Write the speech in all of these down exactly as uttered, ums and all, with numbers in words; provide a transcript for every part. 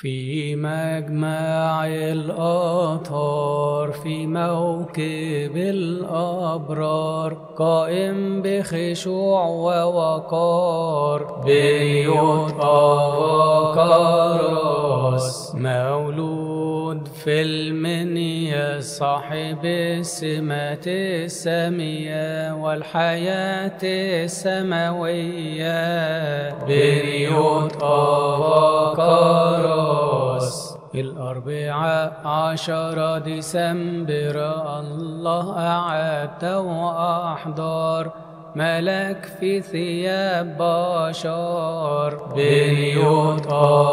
في مجمع الأطهار في موكب الأبرار قائم بخشوع ووقار بيوت وكراس مولود في المنيا صاحب السمات السامية والحياة السماوية بيوت وكراس الأربعاء عشر ديسمبر الله أعد وأحضر ملك في ثياب بشر بيوت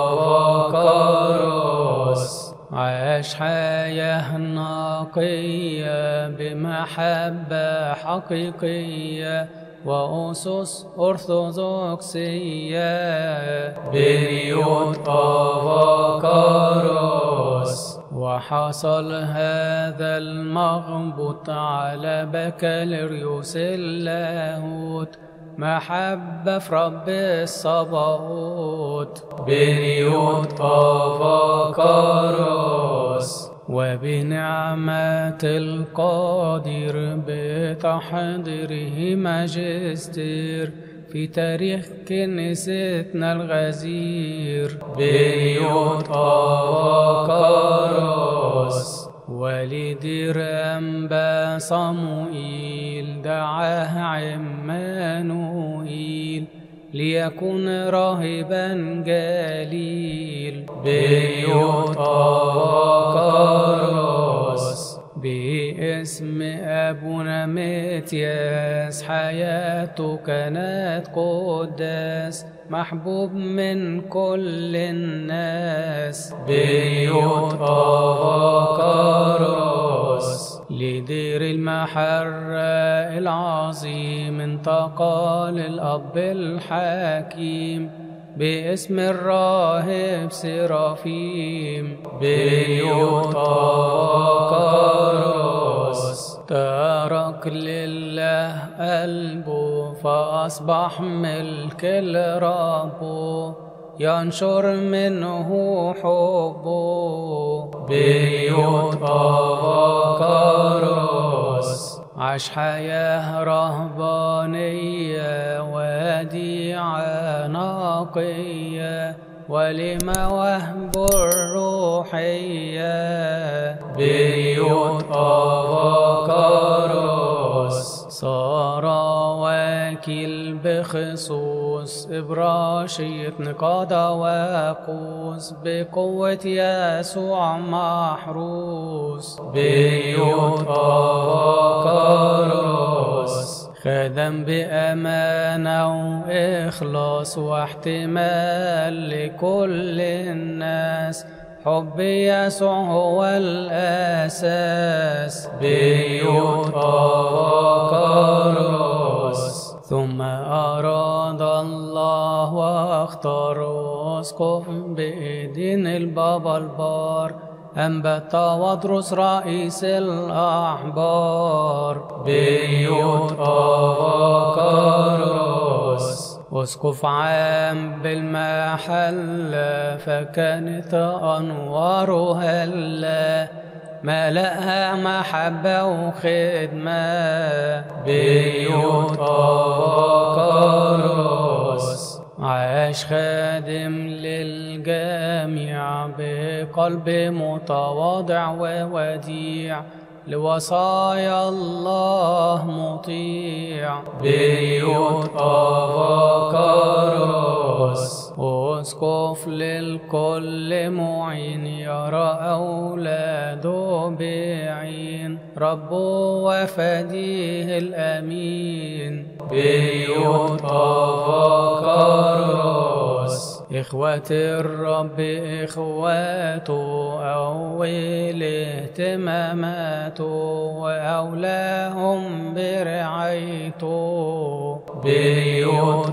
وكراس عاش حياة نقية بمحبة حقيقية وأسس أرثوذكسية بيوت وكراس وحصل هذا المغبوط على بكالوريوس اللاهوت محبة في رب الصباوت بيوت وكراس وبنعمة القادر بتحضيره ماجستير في تاريخ كنيستنا الغزير بيوت وكراس ولدير أنبا صموئيل دعاه عمانوئيل ليكون راهبا جليل بيوت وكراس باسم أبونا متياس حياته كانت قداس محبوب من كل الناس بيوت وكراس لدير المحرة العظيم انتقل الأب الحكيم باسم الراهب سرافيم بيوت وكراس ترك لله قلبه فأصبح ملك لربه ينشر منه حبه بيوت وكراس عاش حياة رهبانية وديعة نقية ولمواهب الروحية بيوت وكراس صار وكيل بخصوص إبراشية نقادة وقوس بقوة يسوع محروس بيوت وكراس خدم بأمانة وإخلاص واحتمال لكل الناس حب يسوع هو الأساس بيوت وكراس ثم أراد الله واختار أسقف بإيدين البابا البار أنبا تواضروس رئيس الأحبار بيوت وكراس أسقف عام بالمحلة فكانت أنوارها هلا ملأها محبة وخدمة بيوت وكراس عاش خادم للجميع بقلب متواضع ووديع لوصايا الله مطيع بيوت وكراس أسقف للكل معين يرى أولاده بعين ربه وفديه الأمين بيوت وكراس إخوة الرب إخواته أول اهتماماته وأولاهم برعايته بيوت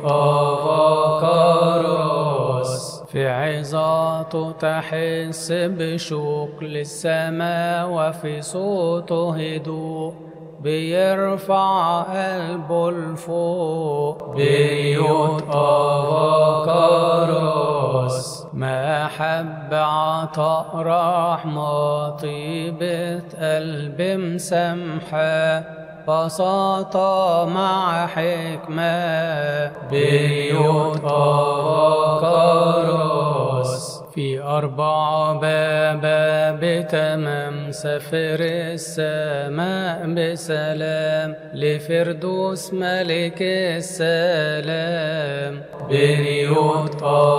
وكراس في عظاته تحس بشوق للسماء وفي صوته هدوء بيرفع قلبه لفوق بيوت أفكاروس، محبة عطاء رحمة طيبة قلب مسامحة، بساطة مع حكمة بيوت أفكاروس. في أربع بابا بتمام سفر السماء بسلام لفردوس ملك السلام بيوت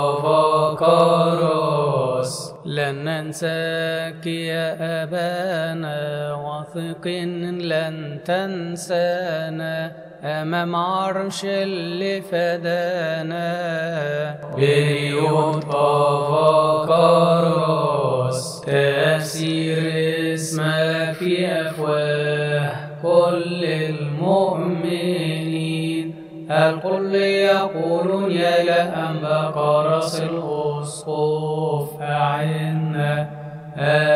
أفكاروس. لن ننساك يا أبانا واثق لن تنسانا أمام عرش اللي فدانا بيوت أفكاروس. تفسير اسمك في أفواه كل المؤمنين، الكل يقولون يا لأنبا قرص الأسقف أعنا